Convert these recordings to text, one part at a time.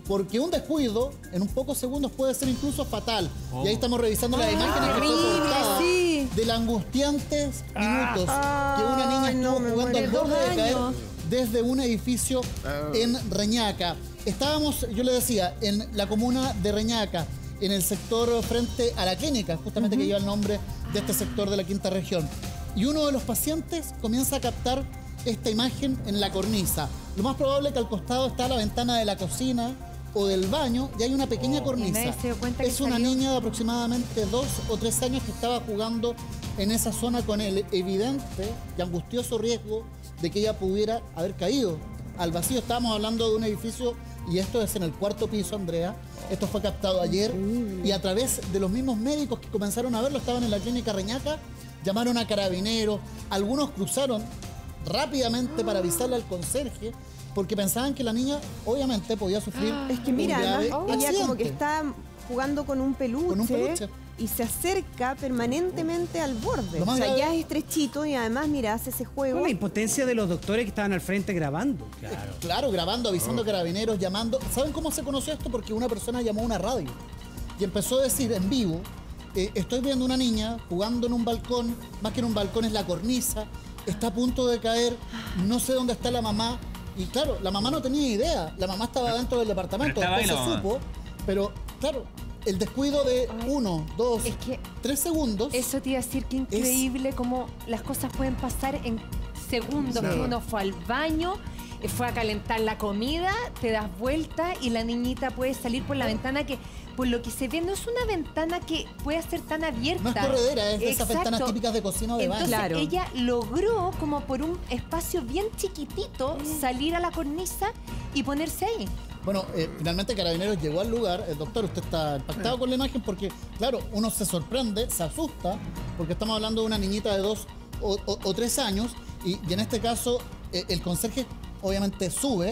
porque un descuido en un pocos segundos puede ser incluso fatal. Y ahí estamos revisando las imágenes que fue portada de los angustiantes minutos que una niña estuvo jugando al borde de caer desde un edificio en Reñaca. Estábamos, yo le decía, en la comuna de Reñaca, en el sector frente a la clínica, justamente que lleva el nombre de este sector de la quinta región. Y uno de los pacientes comienza a captar esta imagen en la cornisa. Lo más probable es que al costado está la ventana de la cocina o del baño y hay una pequeña cornisa. Es una niña de aproximadamente 2 o 3 años que estaba jugando en esa zona con el evidente y angustioso riesgo de que ella pudiera haber caído al vacío. Estábamos hablando de un edificio y esto es en el 4º piso, Andrea. Esto fue captado ayer y a través de los mismos médicos que comenzaron a verlo, estaban en la clínica Reñaca, llamaron a carabineros, algunos cruzaron rápidamente para avisarle al conserje porque pensaban que la niña obviamente podía sufrir es que mira, un grave ella accidente. como que está jugando con un peluche, y se acerca permanentemente al borde. O sea, ya es estrechito y además, mira, hace ese juego. Con la impotencia de los doctores que estaban al frente grabando. Claro, grabando, avisando a carabineros, llamando. ¿Saben cómo se conoció esto? Porque una persona llamó a una radio y empezó a decir en vivo, estoy viendo una niña jugando en un balcón, más que en un balcón es la cornisa, está a punto de caer, no sé dónde está la mamá. Y claro, la mamá no tenía idea, la mamá estaba dentro del departamento, después se supo, pero claro, el descuido de 1, 2, 3 segundos. Eso te iba a decir que increíble cómo las cosas pueden pasar en segundos. Que uno fue al baño, fue a calentar la comida, te das vuelta y la niñita puede salir por la ventana que, por lo que se ve, no es una ventana que pueda ser tan abierta. No es corredera, es de esas ventanas típicas de cocina o de baño. Entonces ella logró, como por un espacio bien chiquitito, salir a la cornisa y ponerse ahí. Bueno, finalmente Carabineros llegó al lugar. Doctor, usted está impactado con la imagen porque, claro, uno se sorprende, se asusta, porque estamos hablando de una niñita de 2 o 3 años y en este caso el conserje obviamente sube,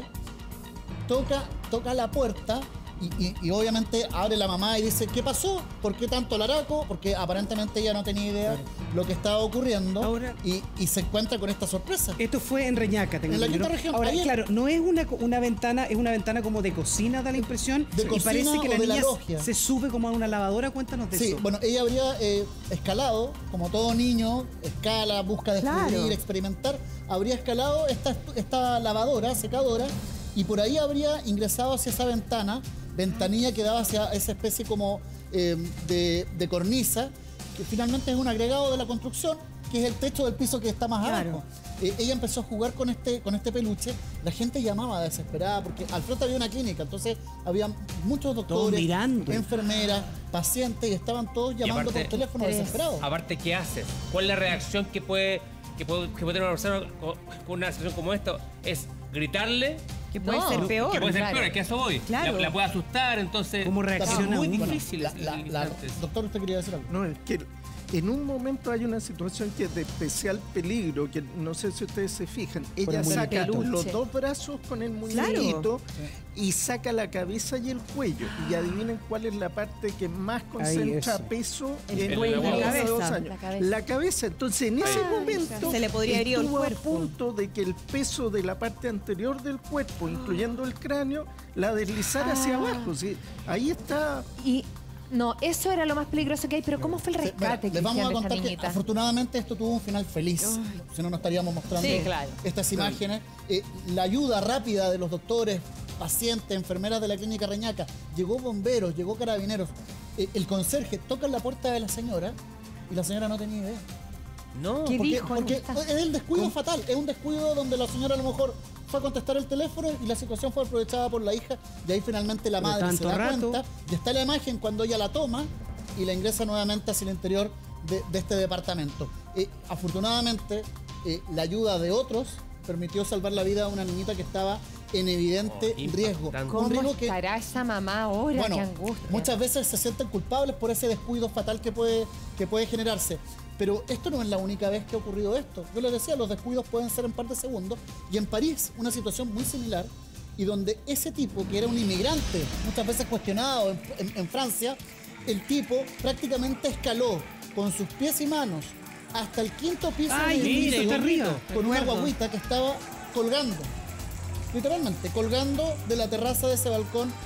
toca la puerta y obviamente abre la mamá y dice, ¿qué pasó? ¿Por qué tanto laraco? Porque aparentemente ella no tenía idea lo que estaba ocurriendo. Ahora, y se encuentra con esta sorpresa. Esto fue en Reñaca, tengo en la quinta región. Ahora, claro, no es una ventana, es una ventana como de cocina, da la impresión. De cocina, y parece que la niña logia se sube como a una lavadora. Cuéntanos de eso. Sí, bueno, ella habría escalado, como todo niño, escala, busca descubrir, experimentar. Habría escalado esta lavadora, secadora, y por ahí habría ingresado hacia esa ventanilla que daba hacia esa especie como de cornisa, que finalmente es un agregado de la construcción, que es el techo del piso que está más abajo. Ella empezó a jugar con este peluche, la gente llamaba desesperada, porque al frente había una clínica, entonces había muchos doctores, enfermeras, pacientes, y estaban todos llamando por teléfono desesperados. Aparte, ¿qué haces? ¿Cuál es la reacción que puede tener una persona con una situación como esta? Es gritarle. Que puede ser peor. Que puede ser peor, que a eso voy. Claro. La puede asustar, entonces. ¿Cómo reacciona? Es muy difícil. Doctor, ¿usted quería decir algo? No, es que en un momento hay una situación que es de especial peligro, que no sé si ustedes se fijan. Ella saca los 2 brazos con el muñequito y saca la cabeza y el cuello. Y adivinen cuál es la parte que más concentra peso en la cabeza. La cabeza. Entonces, en ese momento se le podría herir el cuerpo. A punto de que el peso de la parte anterior del cuerpo, incluyendo el cráneo, la deslizara hacia abajo. ¿Sí? Ahí está. No, eso era lo más peligroso que hay, pero ¿cómo fue el rescate? Les vamos a contar que afortunadamente esto tuvo un final feliz, si no nos estaríamos mostrando estas imágenes. La ayuda rápida de los doctores, pacientes, enfermeras de la clínica Reñaca, llegó bomberos, llegó carabineros. El conserje toca en la puerta de la señora y la señora no tenía idea. No, porque es el descuido fatal, es un descuido donde la señora a lo mejor fue a contestar el teléfono y la situación fue aprovechada por la hija y ahí finalmente la madre se da cuenta y está la imagen cuando ella la toma y la ingresa nuevamente hacia el interior de este departamento. Afortunadamente la ayuda de otros permitió salvar la vida de una niñita que estaba en evidente riesgo. ¿Cómo estará esa mamá ahora? Bueno, qué angustia. Muchas veces se sienten culpables por ese descuido fatal que puede generarse. Pero esto no es la única vez que ha ocurrido esto. Yo les decía, los descuidos pueden ser en par de segundos. Y en París, una situación muy similar, y donde ese tipo, que era un inmigrante, muchas veces cuestionado en Francia, el tipo prácticamente escaló con sus pies y manos hasta el 5º piso del edificio con una guaguita que estaba colgando. Literalmente, colgando de la terraza de ese balcón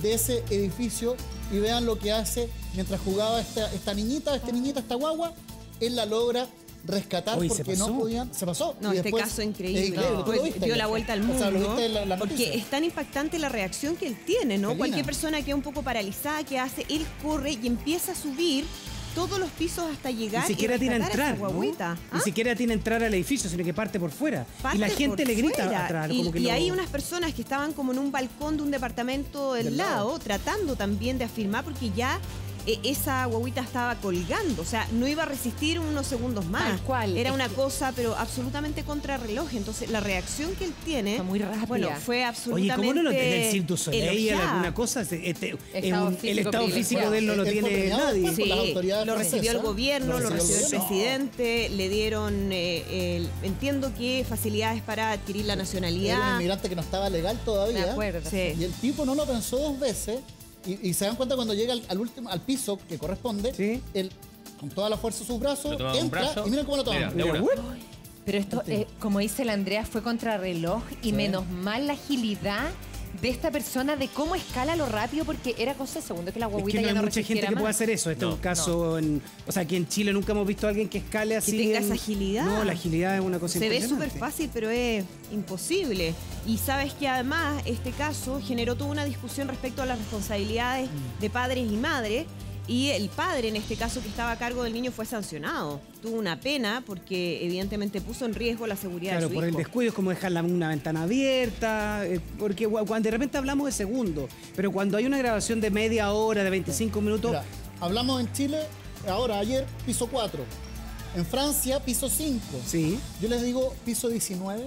de ese edificio y vean lo que hace mientras jugaba esta niñita, esta guagua. Él la logra rescatar porque no podían. Se pasó. No, este caso increíble. Dio la vuelta al mundo. O sea, ¿lo viste la porque es tan impactante la reacción que él tiene, ¿no? Cualquier persona que es un poco paralizada, que hace, él corre y empieza a subir todos los pisos hasta llegar. Ni siquiera tiene entrar, ¿no? Ni siquiera tiene entrar al edificio, sino que parte por fuera. Y la gente le grita atrás. Y hay unas personas que estaban como en un balcón de un departamento del lado, tratando también de afirmar, porque ya esa guaguita estaba colgando, o sea, no iba a resistir unos segundos más. Tal cual. Era una cosa, pero absolutamente contrarreloj. Entonces, la reacción que él tiene... Fue muy rápida. Bueno, fue absolutamente... Oye, ¿cómo no lo tiene el Cirque du Soleil, alguna cosa? El estado físico de él no lo tiene nadie. Sí, lo recibió el gobierno, lo recibió el presidente, le dieron, entiendo que facilidades para adquirir la nacionalidad. Era un inmigrante que no estaba legal todavía. De acuerdo. Sí. Y el tipo no lo pensó 2 veces. Y se dan cuenta cuando llega al piso que corresponde, él con toda la fuerza de sus brazos entra y miren cómo lo toma. Pero esto, como dice la Andrea, fue contrarreloj y menos mal la agilidad de esta persona de cómo escala lo rápido, porque era cosa de segundo que la guaguita ya no hay mucha gente que puede hacer eso. Este es un caso, o sea, aquí en Chile nunca hemos visto a alguien que escale así. Que tenga esa agilidad. No, la agilidad es una cosa impresionante. Se ve súper fácil, pero es imposible. Y sabes que además este caso generó toda una discusión respecto a las responsabilidades de padres y madres. Y el padre, en este caso, que estaba a cargo del niño, fue sancionado. Tuvo una pena porque evidentemente puso en riesgo la seguridad de su hijo. Claro, por el descuido es como dejar una ventana abierta, porque cuando de repente hablamos de segundos, pero cuando hay una grabación de media hora, de 25 minutos... Mira, hablamos en Chile, ayer, piso 4. En Francia, piso 5. Sí. Yo les digo piso 19.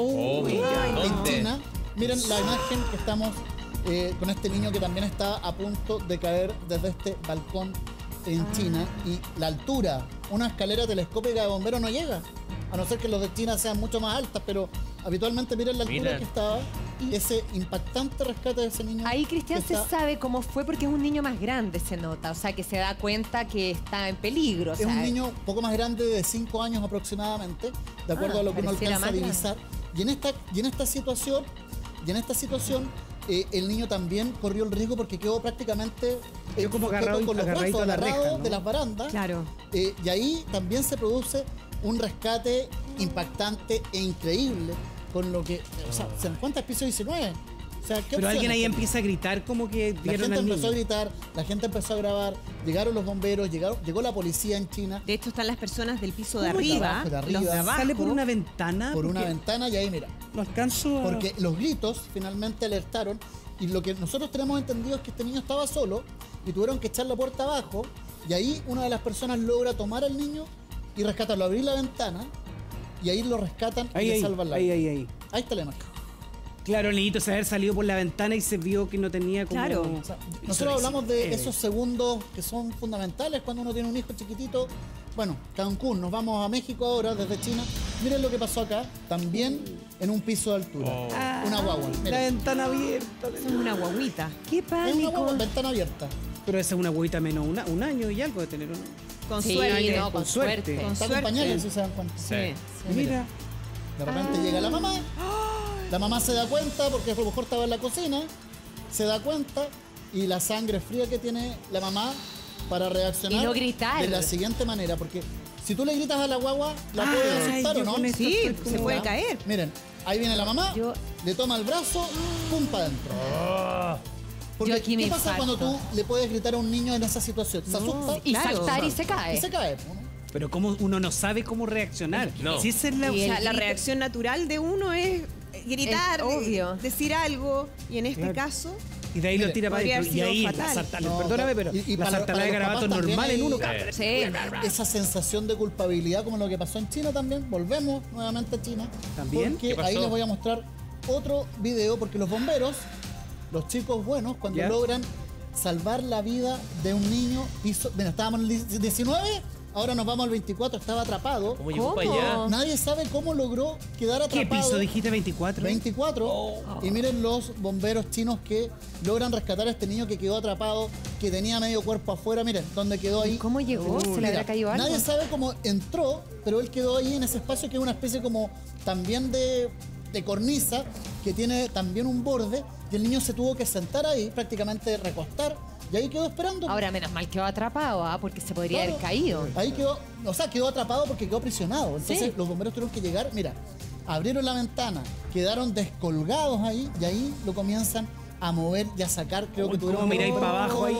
En China, miren la imagen que estamos... con este niño que también está a punto de caer desde este balcón en China. Y la altura, una escalera telescópica de bomberos no llega, a no ser que los de China sean mucho más altas, pero habitualmente miren la altura que estaba, ese impactante rescate de ese niño. Ahí, Cristian, se sabe cómo fue porque es un niño más grande, se nota, o sea, que se da cuenta que está en peligro. Es un niño poco más grande, de 5 años aproximadamente, de acuerdo a lo que uno alcanza a divisar. Y en esta situación, el niño también corrió el riesgo porque quedó prácticamente como agarrado con los brazos agarrados, ¿no?, de las barandas. Claro. Y ahí también se produce un rescate impactante e increíble con lo que... O sea, se encuentra el piso 19. O sea, pero alguien ahí empieza a gritar como que la gente empezó a gritar, la gente empezó a grabar, llegaron los bomberos, llegó la policía en China. De hecho, están las personas del piso de arriba, los de abajo. Sale por una ventana. Por una ventana y ahí, mira. No alcanzo. Porque los gritos finalmente alertaron, y lo que nosotros tenemos entendido es que este niño estaba solo y tuvieron que echar la puerta abajo, y ahí una de las personas logra tomar al niño y rescatarlo, abrir la ventana, y ahí lo rescatan y le salvan la vida. Ahí está la imagen. Claro, el niñito se haber salido por la ventana y se vio que no tenía como... Claro. O sea, nosotros hablamos de esos segundos que son fundamentales cuando uno tiene un hijo chiquitito. Bueno, Cancún, nos vamos a México ahora desde China. Miren lo que pasó acá, también en un piso de altura. Una guagua. Miren. La ventana abierta. Es una guaguita. ¡Qué pánico! Es una guagua, ventana abierta. Pero esa es una guaguita menos un año y algo de tener, ¿no? Con suerte. No, con suerte. Está con pañales, si se dan cuenta. Sí. Mira. De repente llega la mamá. La mamá se da cuenta, porque a lo mejor estaba en la cocina, se da cuenta, y la sangre fría que tiene la mamá para reaccionar y no gritar de la siguiente manera, porque si tú le gritas a la guagua, la puedes asustar, ¿o no? Sí, se puede caer. Miren, ahí viene la mamá, le toma el brazo, pum, para adentro. Porque ¿qué pasa cuando tú le puedes gritar a un niño en esa situación? Se asusta y saltar y se cae. Y se cae, ¿no? Pero como uno no sabe cómo reaccionar. No. Si esa es la reacción natural de uno es gritar, decir algo, y en este caso... Y de ahí lo tira para adentro. Y ahí la sartalada, perdóname, pero la sartalada de garabato normal en uno. Esa sensación de culpabilidad, como lo que pasó en China también. Volvemos nuevamente a China. ¿También? Porque ahí les voy a mostrar otro video, porque los bomberos, los chicos buenos, cuando logran salvar la vida de un niño, mira, estábamos en el 19... Ahora nos vamos al 24, estaba atrapado. ¿Cómo llegó para allá? Nadie sabe cómo logró quedar atrapado. ¿Qué piso dijiste, 24? 24. Y miren los bomberos chinos que logran rescatar a este niño que quedó atrapado, que tenía medio cuerpo afuera. Miren, dónde quedó ahí. ¿Cómo llegó? ¿Se le habrá caído algo? Nadie sabe cómo entró, pero él quedó ahí en ese espacio que es una especie como también de cornisa, que tiene también un borde, y el niño se tuvo que sentar ahí, prácticamente recostar, y ahí quedó esperando. Ahora, menos mal quedó atrapado, porque se podría haber caído. Ahí quedó, o sea, quedó atrapado porque quedó aprisionado. Entonces los bomberos tuvieron que llegar, mira, abrieron la ventana, quedaron descolgados ahí, y ahí lo comienzan a mover y a sacar. Creo que tuvieron miráis para abajo ahí.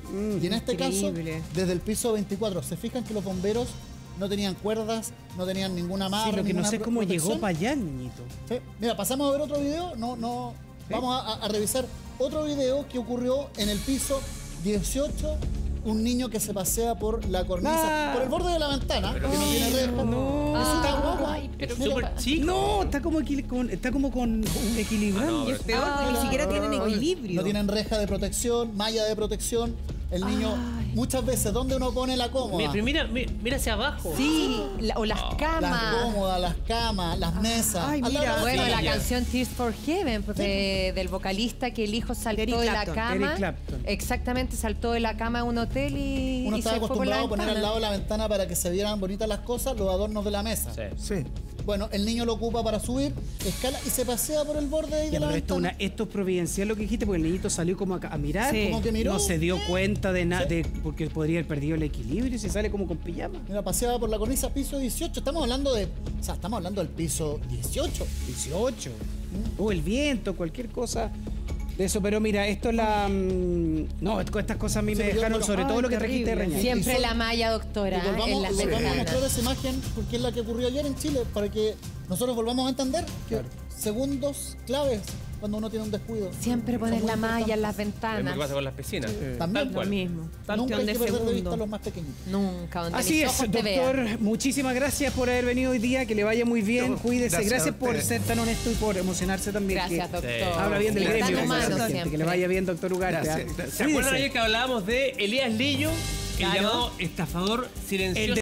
Y en este increíble. caso, desde el piso 24, se fijan que los bomberos no tenían cuerdas, no tenían ninguna amarra. Sí, lo que no sé es cómo protección. llegó para allá el niñito. Sí. Mira, pasamos a ver otro video. Vamos a revisar otro video que ocurrió en el piso 18. Un niño que se pasea por la cornisa, por el borde de la ventana, que no tiene reja. No. Es una guagua. Es súper chico. No, está como con equilibrando. Y es peor porque ni siquiera tienen equilibrio. No tienen reja de protección, malla de protección. El niño, muchas veces, ¿dónde uno pone la cómoda? Mira hacia abajo. Sí, o las camas. Las cómodas, las camas, las mesas. Ay, Al lado mira. de Bueno, la silla. canción Tears for Heaven del vocalista que el hijo saltó Eric de la Clapton. cama. Eric Clapton. Exactamente, saltó de la cama a un hotel y Uno y estaba se fue por la acostumbrado a poner al ventana. lado de la ventana para que se vieran bonitas las cosas, los adornos de la mesa. Sí. Sí. Bueno, el niño lo ocupa para subir, escala y se pasea por el borde ahí de Ya, la pero ventana. esto es providencial lo que dijiste, porque el niñito salió como a mirar, Sí. Como que miró. no se dio cuenta de nada, porque podría haber perdido el equilibrio y se sale como con pijama. Mira, paseaba por la cornisa, piso 18. Estamos hablando del piso 18. 18. O el viento, cualquier cosa de eso. Pero mira, esto es la... no, estas cosas a mí Sí, me pero dejaron, bueno, sobre todo lo que trajiste de terrible. Reñaca. Siempre Y la malla, doctora, Y en las volvamos a ventanas. mostrar esa imagen porque es la que ocurrió ayer en Chile, para que nosotros volvamos a entender que segundos claves cuando uno tiene un descuido. Siempre poner Son muy la malla en las Es lo ventanas. que pasa con las piscinas. También. Tal cual. Lo mismo. Nunca Cuestión hay de que perder de vista a segundo. los más pequeñitos. Nunca, donde Así mis es, ojos te doctor. vean. Muchísimas gracias por haber venido hoy día. Que le vaya muy bien. No, Cuídese. gracias Gracias a por ustedes. ser tan honesto y por emocionarse también. Gracias, que doctor. Habla bien del Sí, gremio. tan gracias a humano la gente. siempre. Que le vaya bien, doctor Ugarte. Gracias, ¿ah? gracias. ¿Se acuerdan Cuídese. ayer que hablábamos de Elías Lillo? El Claro. llamado estafador silencioso.